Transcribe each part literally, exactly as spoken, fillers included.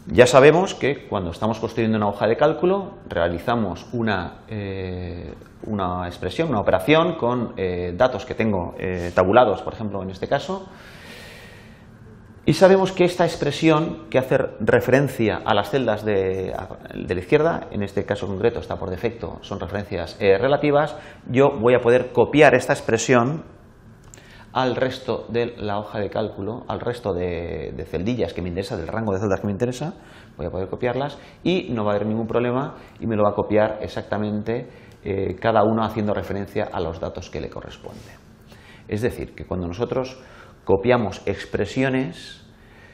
Ya sabemos que cuando estamos construyendo una hoja de cálculo realizamos una, eh, una expresión, una operación con eh, datos que tengo eh, tabulados, por ejemplo, en este caso, y sabemos que esta expresión que hace referencia a las celdas de, de la izquierda, en este caso concreto está por defecto, son referencias eh, relativas, yo voy a poder copiar esta expresión al resto de la hoja de cálculo, al resto de, de celdillas que me interesa, del rango de celdas que me interesa, voy a poder copiarlas y no va a haber ningún problema y me lo va a copiar exactamente eh, cada uno haciendo referencia a los datos que le corresponde. Es decir, que cuando nosotros copiamos expresiones,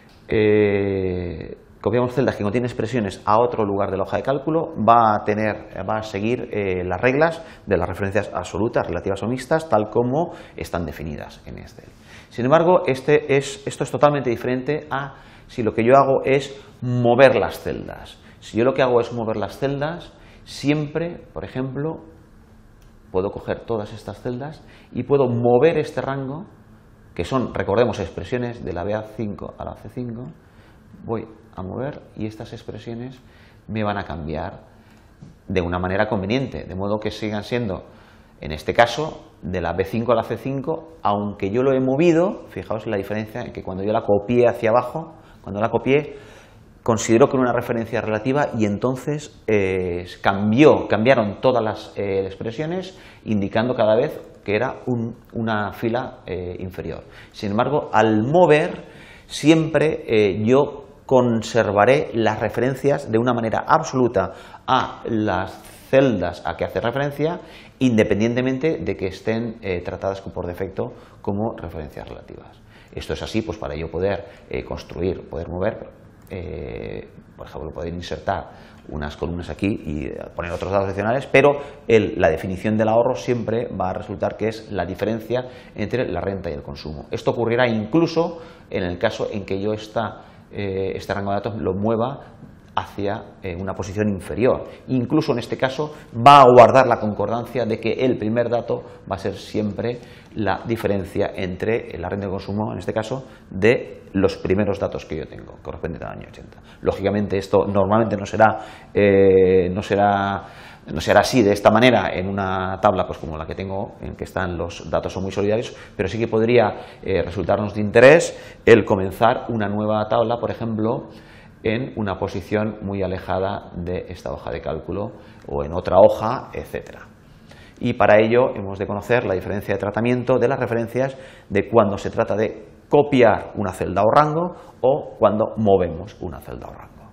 eh, copiamos celdas que contienen expresiones a otro lugar de la hoja de cálculo, va a, tener, va a seguir eh, las reglas de las referencias absolutas, relativas o mixtas, tal como están definidas en Excel. Sin embargo, este es, esto es totalmente diferente a si lo que yo hago es mover las celdas. Si yo lo que hago es mover las celdas, siempre, por ejemplo, puedo coger todas estas celdas y puedo mover este rango, que son, recordemos, expresiones de la B A cinco a la C cinco, voy a mover y estas expresiones me van a cambiar de una manera conveniente, de modo que sigan siendo, en este caso, de la B cinco a la C cinco, aunque yo lo he movido, fijaos la diferencia en que cuando yo la copié hacia abajo, cuando la copié, consideró que era una referencia relativa y entonces eh, cambió, cambiaron todas las eh, expresiones, indicando cada vez que era un, una fila eh, inferior. Sin embargo, al mover, siempre eh, yo conservaré las referencias de una manera absoluta a las celdas a que hace referencia, independientemente de que estén eh, tratadas por defecto como referencias relativas. Esto es así pues para yo poder eh, construir, poder mover, eh, por ejemplo, poder insertar unas columnas aquí y poner otros datos adicionales, pero el, la definición del ahorro siempre va a resultar que es la diferencia entre la renta y el consumo. Esto ocurrirá incluso en el caso en que yo esta Eh, este rango de datos lo mueva hacia eh, una posición inferior. Incluso en este caso va a guardar la concordancia de que el primer dato va a ser siempre la diferencia entre la renta de consumo, en este caso, de los primeros datos que yo tengo, correspondientes al año ochenta. Lógicamente esto normalmente no será, eh, no será No será así de esta manera en una tabla pues como la que tengo, en que están los datos son muy solidarios, pero sí que podría eh, resultarnos de interés el comenzar una nueva tabla, por ejemplo, en una posición muy alejada de esta hoja de cálculo o en otra hoja, etcétera. Y para ello hemos de conocer la diferencia de tratamiento de las referencias de cuando se trata de copiar una celda o rango o cuando movemos una celda o rango.